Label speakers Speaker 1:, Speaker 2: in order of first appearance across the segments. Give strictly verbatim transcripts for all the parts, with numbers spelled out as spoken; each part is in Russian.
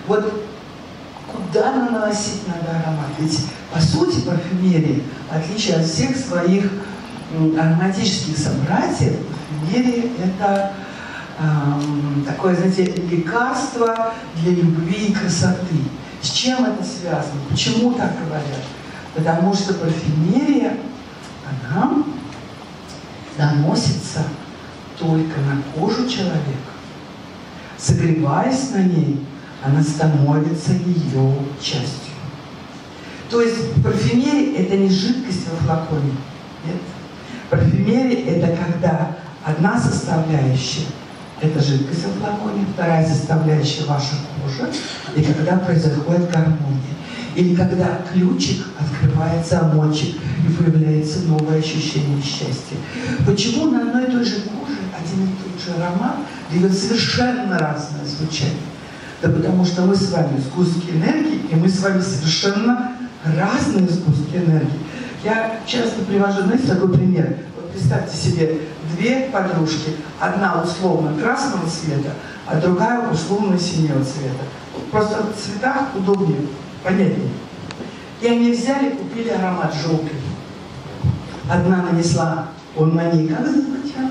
Speaker 1: Вот куда наносить надо аромат? Ведь, по сути, парфюмерия, в отличие от всех своих ароматических собратьев, парфюмерия – это эм, такое, знаете, лекарство для любви и красоты. С чем это связано? Почему так говорят? Потому что парфюмерия, она наносится только на кожу человека. Согреваясь на ней, она становится ее частью. То есть парфюмерия – это не жидкость во флаконе. Нет. Парфюмерия – это когда одна составляющая – это жидкость во флаконе, вторая составляющая – ваша кожа, и когда происходит гармония. Или когда ключик открывает замочек и появляется новое ощущение счастья. Почему на одной и той же коже один и тот же аромат дает совершенно разное звучание? Да потому что мы с вами сгустки энергии, и мы с вами совершенно разные сгустки энергии. Я часто привожу, знаете, такой пример. Вот представьте себе две подружки. Одна условно красного цвета, а другая условно синего цвета. Просто в цветах удобнее, понятнее. И они взяли, купили аромат желтый. Одна нанесла, он на ней как звучал?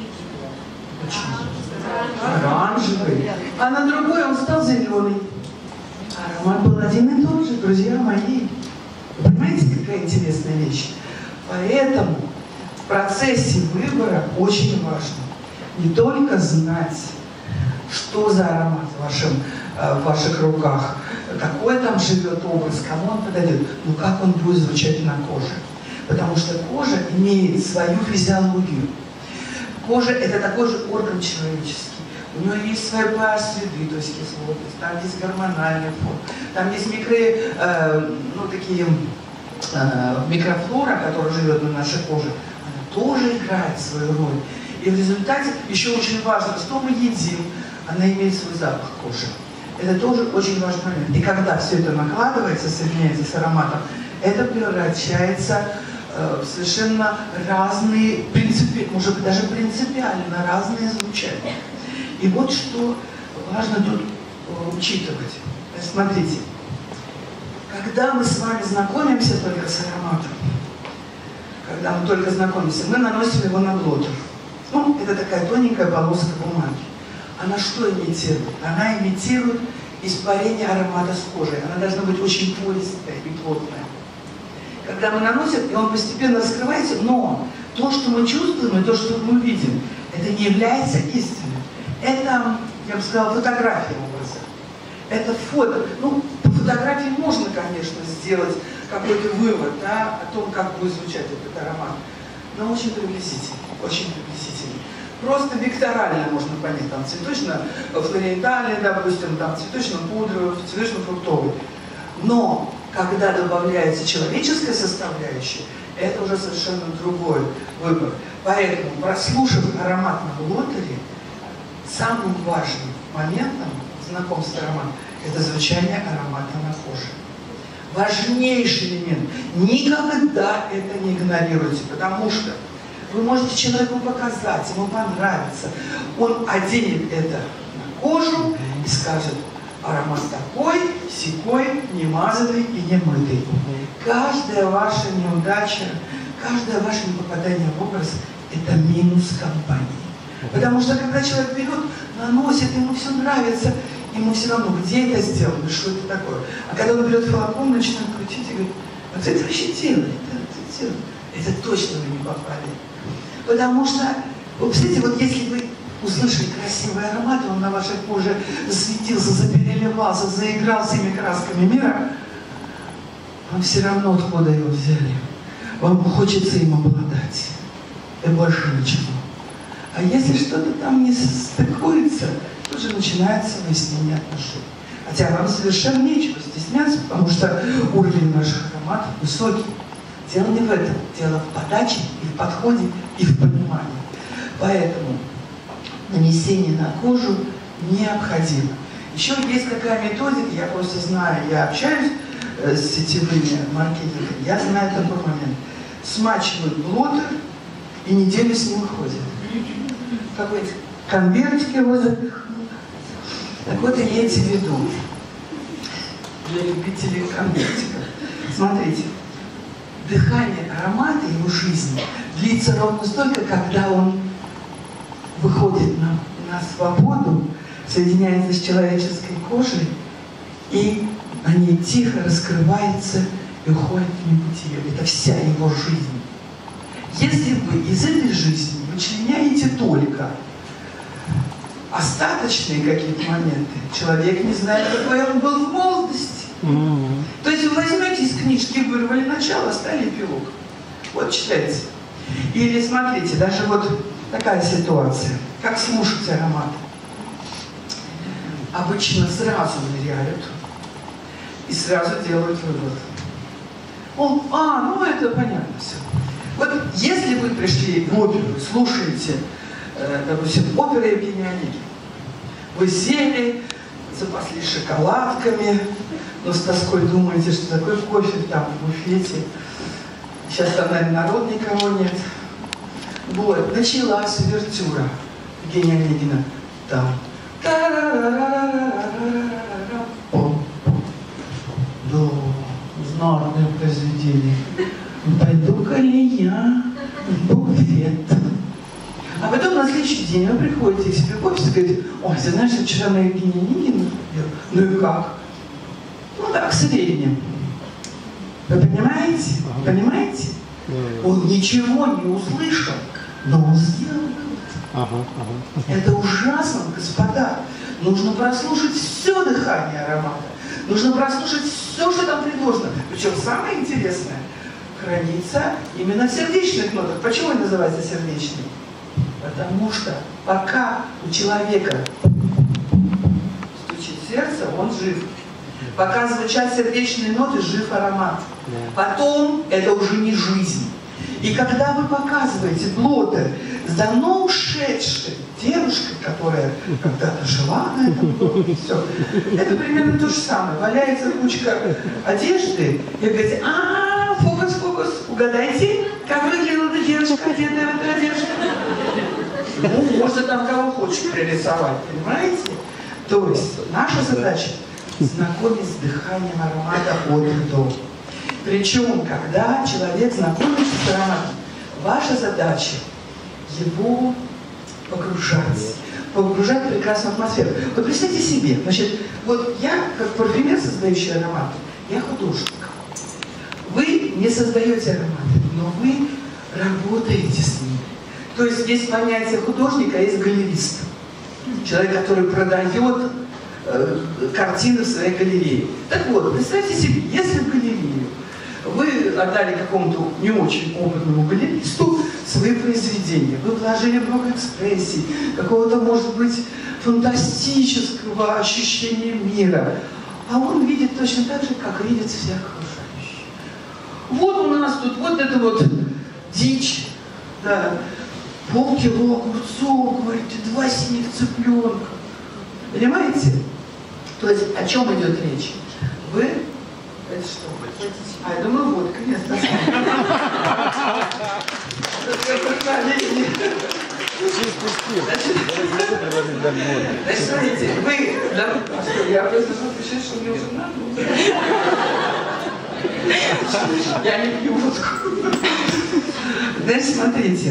Speaker 1: Оранжевый. А на другой он стал зеленый. Аромат был один и тот же, друзья мои. Вы понимаете, какая интересная вещь? Поэтому в процессе выбора очень важно не только знать, что за аромат в, вашем, в ваших руках, какой там живет образ, кому он подойдет, но как он будет звучать на коже. Потому что кожа имеет свою физиологию. Кожа – это такой же орган человеческий. У него есть свои pH-среды, то есть кислотность, там есть гормональный фон, там есть микро, э, ну, такие, э, микрофлора, которая живет на нашей коже, она тоже играет свою роль. И в результате еще очень важно, что мы едим, она имеет свой запах кожи. Это тоже очень важный момент. И когда все это накладывается, соединяется с ароматом, это превращается э, в совершенно разные, принципи, может быть, даже принципиально разные звучания. И вот что важно тут э, учитывать. Смотрите, когда мы с вами знакомимся только с ароматом, когда мы только знакомимся, мы наносим его на блотер. Ну, это такая тоненькая полоска бумаги. Она что имитирует? Она имитирует испарение аромата с кожей. Она должна быть очень пористая и плотная. Когда мы наносим, и он постепенно раскрывается, но то, что мы чувствуем, и то, что мы видим, это не является истиной. Это, я бы сказала, фотография образа. Это фото. Ну, по фотографии можно, конечно, сделать какой-то вывод, да, о том, как будет звучать этот аромат. Но очень приблизительно, очень приблизительно. Просто векторально можно понять, там цветочно-флориентальный, допустим, там цветочно-пудровый, цветочно-фруктовый. Но когда добавляется человеческая составляющая, это уже совершенно другой выбор. Поэтому, прослушав аромат на блотере, самым важным моментом знакомства аромата – это звучание аромата на коже. Важнейший элемент. Никогда это не игнорируйте, потому что вы можете человеку показать, ему понравится. Он оденет это на кожу и скажет: аромат такой, сякой, немазанный и немытый. Каждая ваша неудача, каждое ваше непопадание в образ – это минус компании. Потому что когда человек берет, наносит, ему все нравится, ему все равно, где это сделано, что это такое. А когда он берет флакон, начинает крутить и говорит: а кто это вообще делает? Это, это, это точно вы не попали. Потому что, вы представляете, вот если вы услышали красивый аромат, он на вашей коже засветился, запереливался, заиграл всеми красками мира, вам все равно откуда его взяли. Вам хочется им обладать. И больше ничего. А если что-то там не стыкуется, тут же начинается выяснение отношений. Хотя вам совершенно нечего стесняться, потому что уровень наших ароматов высокий. Дело не в этом. Дело в подаче, и в подходе, и в понимании. Поэтому нанесение на кожу необходимо. Еще есть какая методика, я просто знаю, я общаюсь э, с сетевыми маркетингами, я знаю такой момент. Смачивают блотер и неделю с ним ходят. Какой-то конвертик его запихнут. Так вот, имейте в виду, для любителей конкретиков. Смотрите, дыхание аромата его жизни длится ровно столько, когда он выходит на, на свободу, соединяется с человеческой кожей, и они тихо раскрываются и уходят в небытие. Это вся его жизнь. Если вы из этой жизни вычленяете только остаточные какие-то моменты, человек не знает, какой он был в молодости. Mm-hmm. То есть вы возьмете из книжки, вырвали начало, оставили эпилог. Вот читайте. Или смотрите, даже вот такая ситуация. Как слушать аромат? Обычно сразу ныряют и сразу делают вывод. О, а, ну это понятно все. Вот если вы пришли в оперу, слушаете, э, допустим, опера Евгения Онегина, вы сели, запаслись шоколадками, но с тоской думаете, что такой кофе там в буфете. Сейчас там, наверное, народ никого нет. Вот, началась увертюра Евгения Онегина. Там. Да, знатное произведение. Пойду-ка ли я в буфет? А потом на следующий день вы приходите к себе в офис и говорите: ой, ты знаешь, я вчера на Евгения Онегина. Ну и как? Ну так, в среднем. Вы понимаете? Понимаете? Он ничего не услышал, но он сделал вывод. Ага, ага. Это ужасно, господа. Нужно прослушать все дыхание аромата. Нужно прослушать все, что там предложено. Причем самое интересное хранится именно в сердечных нотах. Почему они называются сердечными? Потому что пока у человека стучит сердце, он жив. Пока звучат сердечные ноты, жив аромат. Потом это уже не жизнь. И когда вы показываете блотер с давно ушедшей девушкой, которая когда-то жила на этом блотере, все, это примерно то же самое. Валяется кучка одежды, и вы говорите: а, фокус, фокус, угадайте, как выглядела эта девушка, одетая в эту одежду. Ну, можно там кого хочешь пририсовать, понимаете? То есть наша задача знакомить с дыханием аромата от и до. Причем, когда человек знакомится с ароматом, ваша задача его погружать, погружать в прекрасную атмосферу. Вот представьте себе, значит, вот я, как парфюмер, создающий ароматы, я художник. Вы не создаете ароматы, но вы работаете с ними. То есть есть понятие художника, а есть галерист. Человек, который продает э, картины в своей галерее. Так вот, представьте себе, если в галерею вы отдали какому-то не очень опытному галеристу свои произведения, вы вложили много экспрессий, какого-то, может быть, фантастического ощущения мира, а он видит точно так же, как видит все окружающие. Вот у нас тут вот это вот дичь, да, полкило огурцов, говорите, два синих цыпленка. Понимаете? То есть о чем идет речь? Вы, это что? А, я думаю, водка, нет, значит, смотрите, вы, я просто запишу, что мне уже надо. Я не пью водку. Значит, смотрите,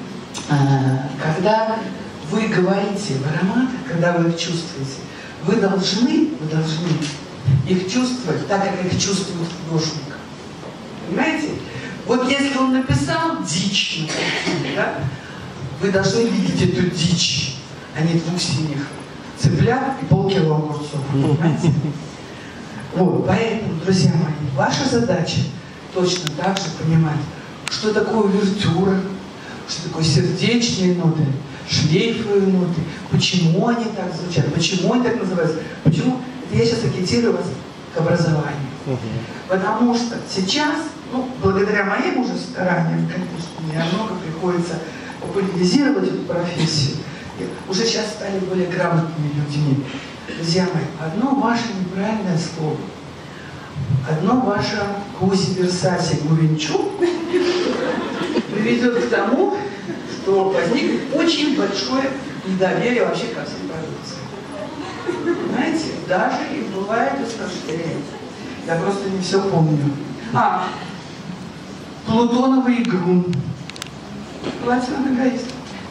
Speaker 1: когда вы говорите в ароматах, когда вы их чувствуете, вы должны, вы должны их чувствовать так, как их чувствует художник. Понимаете? Вот если он написал дичь на картине, да, вы должны видеть эту дичь, а не двух синих цыплят и полкило огурцов. Понимаете? Вот, поэтому, друзья мои, ваша задача точно так же понимать, что такое увертюра, что такое сердечные ноты, шлейфовые ноты, почему они так звучат, почему они так называются, почему. Это я сейчас агитирую вас к образованию. Uh-huh. Потому что сейчас, ну, благодаря моим уже стараниям, конечно, мне много приходится популяризировать эту профессию. И уже сейчас стали более грамотными людьми. Друзья мои, одно ваше неправильное слово, одно ваше куси-версаси гувенчу приведет к тому, что возникнет очень большое недоверие вообще ко всей продукции. Знаете, даже и бывает искажение. Я просто не все помню. А, Плутоновый игрун. Платиновый эгоист.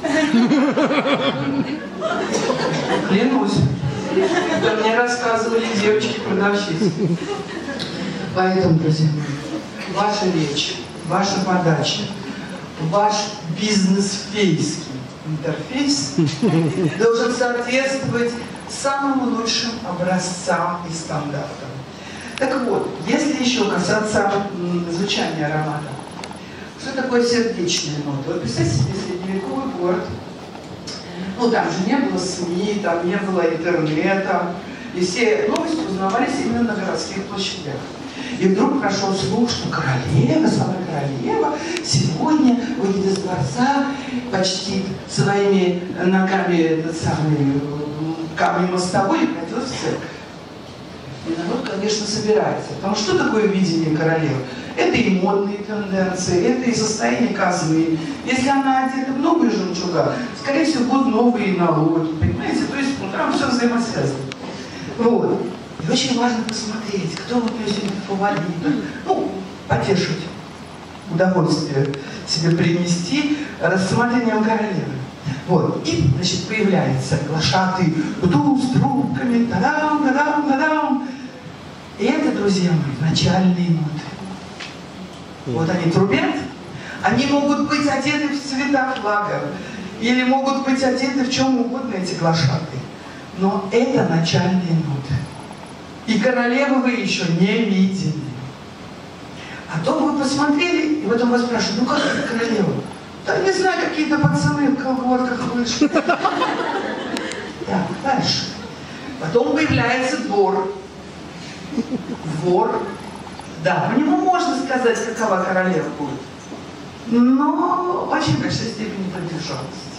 Speaker 1: Клянусь. Это мне рассказывали девочки-продавщицы. Поэтому, друзья мои, ваша речь, ваша подача, ваш бизнес-фейский интерфейс должен соответствовать самым лучшим образцам и стандартам. Так вот, если еще касаться звучания аромата, что такое сердечные ноты? Вот представьте себе средневековый город. Ну, там же не было СМИ, там не было интернета, и все новости узнавались именно на городских площадях. И вдруг прошел слух, что королева, сама королева, сегодня выйдет из дворца, почти своими ногами этот самый камни мостовой и пойдет в церковь. И народ, конечно, собирается. Потому что что такое видение королевы? Это и модные тенденции, это и состояние казны. Если она одета в новые жемчуга, скорее всего, будут новые налоги, понимаете? То есть, ну, там все взаимосвязано. Вот. И очень важно посмотреть, кто вот ее сегодня фаворит. Ну, потешить, удовольствие себе принести рассмотрением королевы. Вот. И, значит, появляется глашатый бду с трубками, та-дам, та-дам, та-дам. И это, друзья мои, начальные ноты. Вот они трубят, они могут быть одеты в цвета флага, или могут быть одеты в чем угодно, эти глашатые. Но это начальные ноты. И королевы вы еще не видели. А то вы посмотрели, и потом вас спрашивают, ну как это королева? Да не знаю, какие-то пацаны в колготках вышли. Так, дальше. Потом появляется двор. Двор. Да, по нему можно сказать, какова королева будет. Но в очень большой степени продержалась.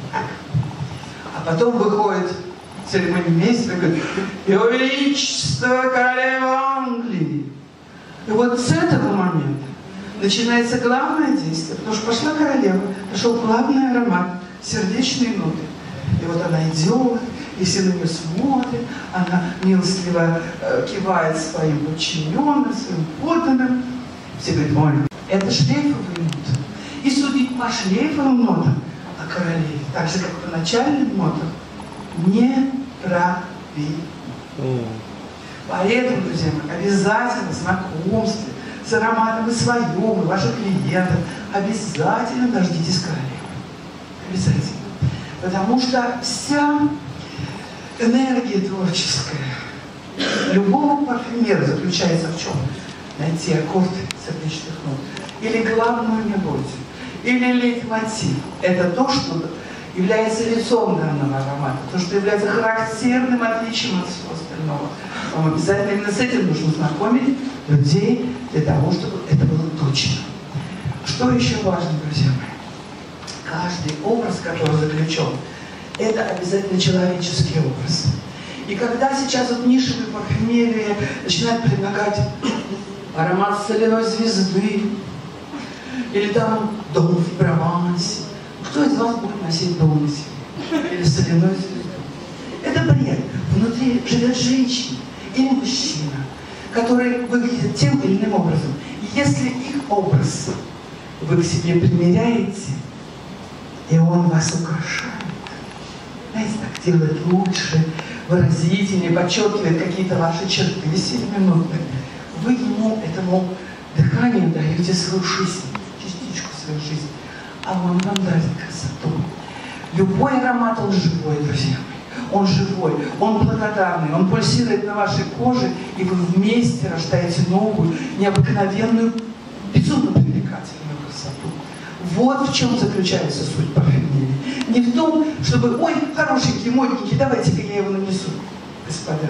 Speaker 1: А потом выходит церемонимейстер и говорит: «Его Величество королева Англии». И вот с этого момента начинается главное действие, потому что пошла королева, пошел главный аромат, сердечные ноты. И вот она идет, и все на нее смотрят, она милостливо э, кивает своим подчиненным, своим подданным. Все говорят: ой, это шлейфовые ноты. И судить по шлейфовым нотам о королеве, так же, как по начальным нотам, не правильно. Mm. Поэтому, друзья мои, обязательно знакомстве с ароматом и своем, и ваших клиентов, обязательно дождитесь королевы. Обязательно. Потому что вся энергия творческая любого парфюмера заключается в чем? Найти аккорд сердечных нот. Или главную мелодию, или лейтмотив. Это то, что является лицом данного аромата, то, что является характерным отличием от всего остального. Вам обязательно именно с этим нужно знакомить людей для того, чтобы это было точно. Что еще важно, друзья мои? Каждый образ, который заключен, это обязательно человеческий образ. И когда сейчас вот нишевые парфюмерии начинают предлагать аромат соляной звезды, или там дом в Провансе, кто из вас будет носить дом на себе? Или соляную звезду? Это бред. Внутри живет женщина или мужчина, который выглядит тем или иным образом. И если их образ вы к себе примеряете, и он вас украшает, знаете, так делает лучше, выразительнее, подчеркивает какие-то ваши черты сиюминутные, вы ему, этому дыханию даете свою жизнь, частичку своей жизни, а он вам дарит красоту. Любой аромат, он живой, друзья мои. Он живой, он благодарный, он пульсирует на вашей коже, и вы вместе рождаете новую, необыкновенную, безумно привлекательную красоту. Вот в чем заключается суть парфюмерии. Не в том, чтобы, ой, хорошенький, модненький, давайте-ка я его нанесу. Господа,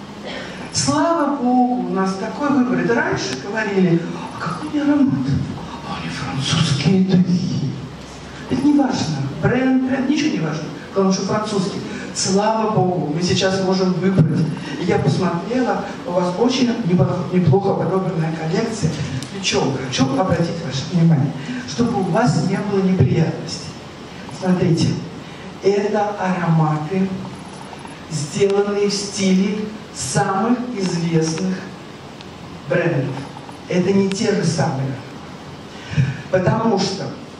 Speaker 1: слава Богу, у нас такой выбор. Это раньше говорили: а какой у меня аромат? А они французские духи. Это не важно. Бренд, бренд, ничего не важно. Потому что французский. Слава Богу, мы сейчас можем выбрать. И я посмотрела, у вас очень неплохо подобранная коллекция. Причем, хочу обратить ваше внимание, чтобы у вас не было неприятностей. Смотрите, это ароматы, сделанные в стиле самых известных брендов это не те же самые. Потому что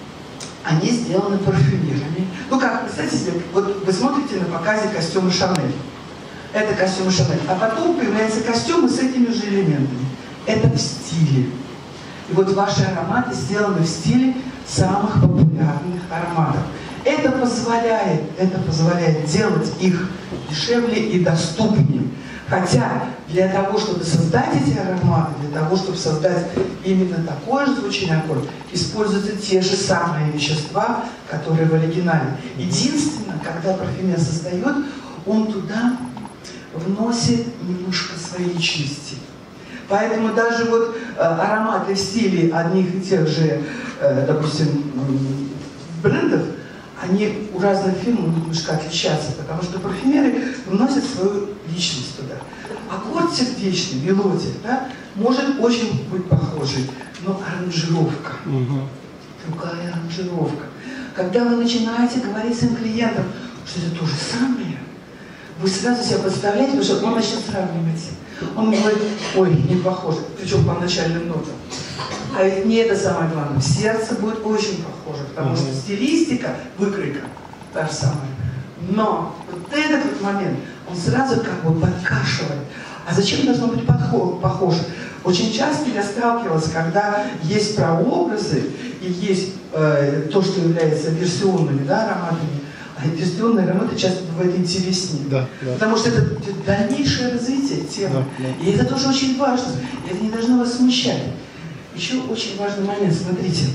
Speaker 1: они сделаны парфюмерами. Ну как, представьте себе, вот вы смотрите на показе костюма Шанель. Это костюмы Шанель. А потом появляются костюмы с этими же элементами. Это в стиле. И вот ваши ароматы сделаны в стиле самых популярных ароматов. Это позволяет, это позволяет делать их дешевле и доступнее. Хотя для того, чтобы создать эти ароматы, для того, чтобы создать именно такое же звучание аккорда, используются те же самые вещества, которые в оригинале. Единственное, когда парфюмер создает, он туда вносит немножко своей личности. Поэтому даже вот э, ароматы в стиле одних и тех же, э, допустим, брендов, они у разных фирм немножко отличаются, потому что парфюмеры вносят свою личность туда. Аккорд сердечный, мелодия, да, может очень быть похожий, но аранжировка, угу. другая аранжировка. Когда вы начинаете говорить своим клиентам, что это то же самое, вы сразу себя представляете, потому что он начнет сравнивать. Он говорит, ой, не похоже, причем по начальным нотам. А ведь не это самое главное. Сердце будет очень похоже, потому mm-hmm. что стилистика, выкройка та же самая. Но вот этот вот момент, он сразу как бы подкашивает. А зачем должно быть похоже? Очень часто я сталкивалась, когда есть прообразы и есть э, то, что является версионными, да, ароматами. А версионные ароматы часто бывают интереснее. Да, да. Потому что это дальнейшее развитие темы. Да, да. И это тоже очень важно. И это не должно вас смущать. Еще очень важный момент, смотрите.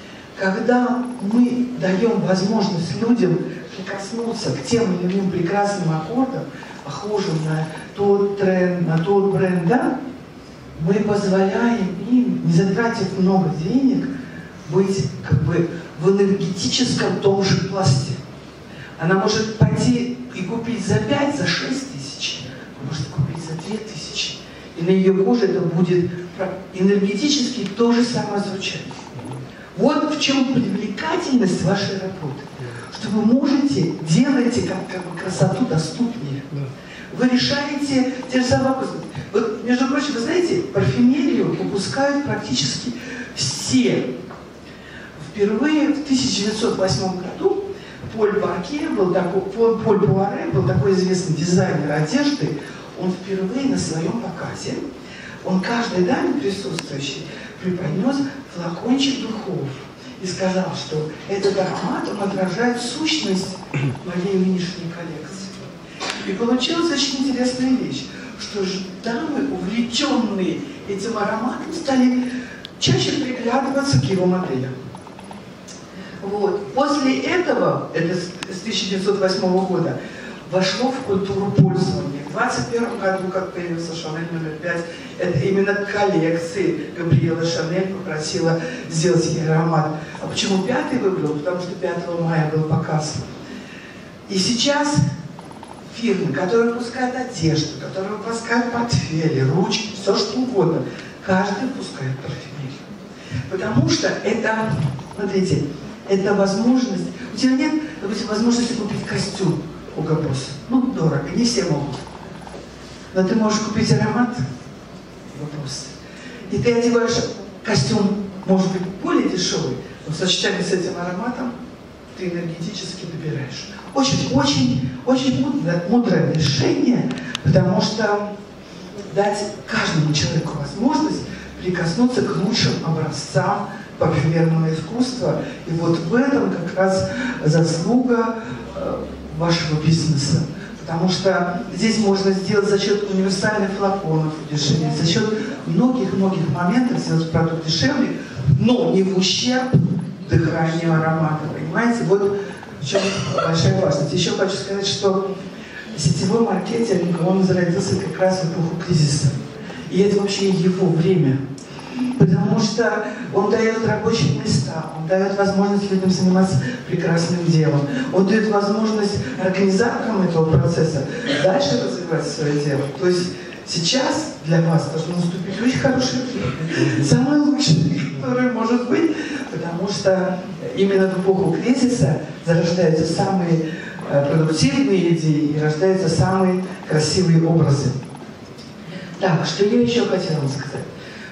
Speaker 1: Когда мы даем возможность людям прикоснуться к тем или иным прекрасным аккордам, похожим на тот тренд, на тот бренд, да, мы позволяем им, не затратив много денег, быть как бы в энергетическом том же пласте. Она может пойти и купить за пять, за шесть тысяч, а может купить за две тысячи. И на ее коже это будет энергетически то же самое звучание. Вот в чем привлекательность вашей работы. Что вы можете, делаете как, как бы красоту доступнее. Вы решаете те же самые вопросы. Вот, между прочим, вы знаете, парфюмерию выпускают практически все. Впервые в тысяча девятьсот восьмом году Поль Барке был такой, Поль Пуаре был такой известный дизайнер одежды. Он впервые на своем показе, он каждой даме присутствующей преподнес флакончик духов и сказал, что этот аромат, он отражает сущность моей нынешней коллекции. И получилась очень интересная вещь, что же дамы, увлеченные этим ароматом, стали чаще приглядываться к его моделям. Вот. После этого, это с тысяча девятьсот восьмого года, вошло в культуру пользования. В двадцать первом году, как появился Шанель номер пять, это именно коллекции Габриэла Шанель попросила сделать ей аромат. А почему пятый выбрал? Потому что пятого мая был показ. И сейчас фирмы, которые выпускают одежду, которые выпускают портфели, ручки, все что угодно, каждый выпускает парфюмерию. Потому что это, смотрите, это возможность, у тебя нет, допустим, возможности купить костюм у Габбоса. Ну, дорого, не все могут. Но ты можешь купить аромат Габбоса. И ты одеваешь костюм, может быть, более дешевый, но в сочетании с этим ароматом ты энергетически добираешь. Очень, очень, очень мудрое, мудрое решение, потому что дать каждому человеку возможность прикоснуться к лучшим образцам парфюмерного искусства. И вот в этом как раз заслуга э, вашего бизнеса. Потому что здесь можно сделать за счет универсальных флаконов удешевить, за счет многих-многих моментов сделать продукт дешевле, но не в ущерб дыханию аромата. Понимаете? Вот в чем большая важность. Еще хочу сказать, что сетевой маркетинг, он зародился как раз в эпоху кризиса. И это вообще его время. Потому что он дает рабочие места, он дает возможность людям заниматься прекрасным делом, он дает возможность организаторам этого процесса дальше развивать свое дело. То есть сейчас для вас должно наступить очень хорошее время, самое лучшее, которое может быть, потому что именно в эпоху кризиса зарождаются самые продуктивные идеи и рождаются самые красивые образы. Так, что я еще хотела вам сказать.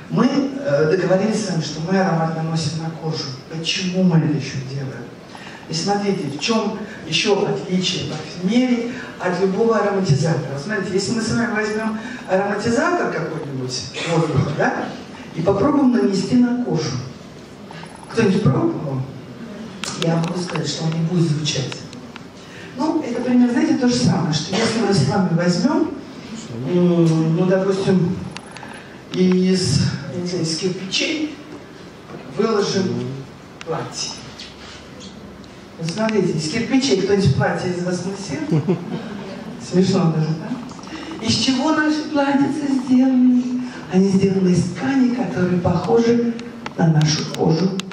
Speaker 1: Мы э, договорились с вами, что мы аромат наносим на кожу. Почему мы это еще делаем? И смотрите, в чем еще отличие парфюмерии от любого ароматизатора. Смотрите, если мы с вами возьмем ароматизатор какой-нибудь, воздуха, да, и попробуем нанести на кожу. Кто-нибудь пробовал? Я могу сказать, что он не будет звучать. Ну, это примерно, знаете, то же самое, что если мы с вами возьмем, ну, допустим, из, не знаю, из кирпичей выложим платье. Вот смотрите, из кирпичей кто-нибудь платье из вас носил? Смешно даже, да? Из чего наши платьица сделаны? Они сделаны из тканей, которые похожи на нашу кожу.